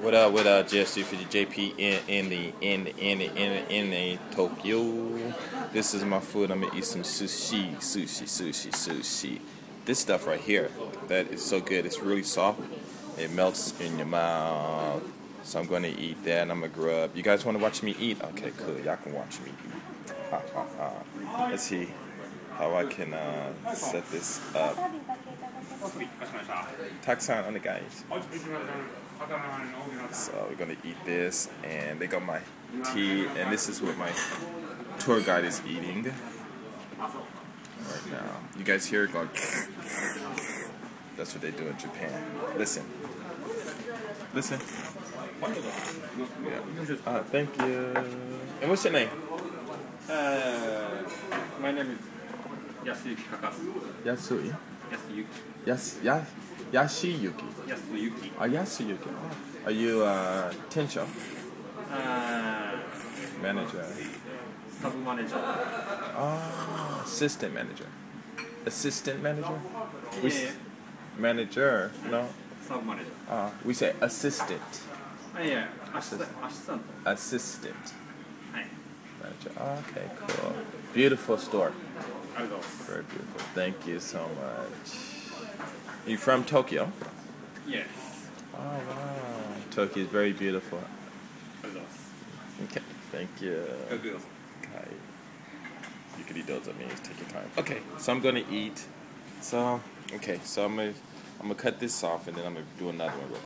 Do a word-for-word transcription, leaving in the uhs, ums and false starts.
What up, what up, J S two fifty J P in, in the in the in the in the in the Tokyo. This is my food. I'm gonna eat some sushi, sushi, sushi, sushi. This stuff right here, that is so good. It's really soft. It melts in your mouth. So I'm gonna eat that and I'm gonna grub. You guys wanna watch me eat? Okay, cool. Y'all can watch me eat. Ha ha ha. Let's see how I can uh, set this up. Takusan on the guys. So we're gonna eat this, and they got my tea, and this is what my tour guide is eating right now. You guys hear it going? That's what they do in Japan. Listen, listen. Yeah. Uh, thank you. And what's your name? Uh, my name is Yasuyuki Kakasu. Yasui. Yasuyuki. Yas Yas Yashiyuki. Yasuyuki. Ah, Yasuyuki. Oh. Are you uh, Tensho? Uh, Manager. sub manager. Ah, assistant manager. Assistant manager? Yeah. We s- manager, no? Sub manager. Uh, we say assistant. Uh, yeah. Assistant. Assistant. Assistant Hi. manager. Okay, cool. Beautiful store. Hello. Very beautiful. Thank you so much. You from Tokyo? Yes. Oh wow. Tokyo is very beautiful. Hello. Okay. Thank you. Hello. Hi. You could eat those. That means take your time. Okay. So I'm gonna eat. So okay. So I'm gonna I'm gonna cut this off and then I'm gonna do another one.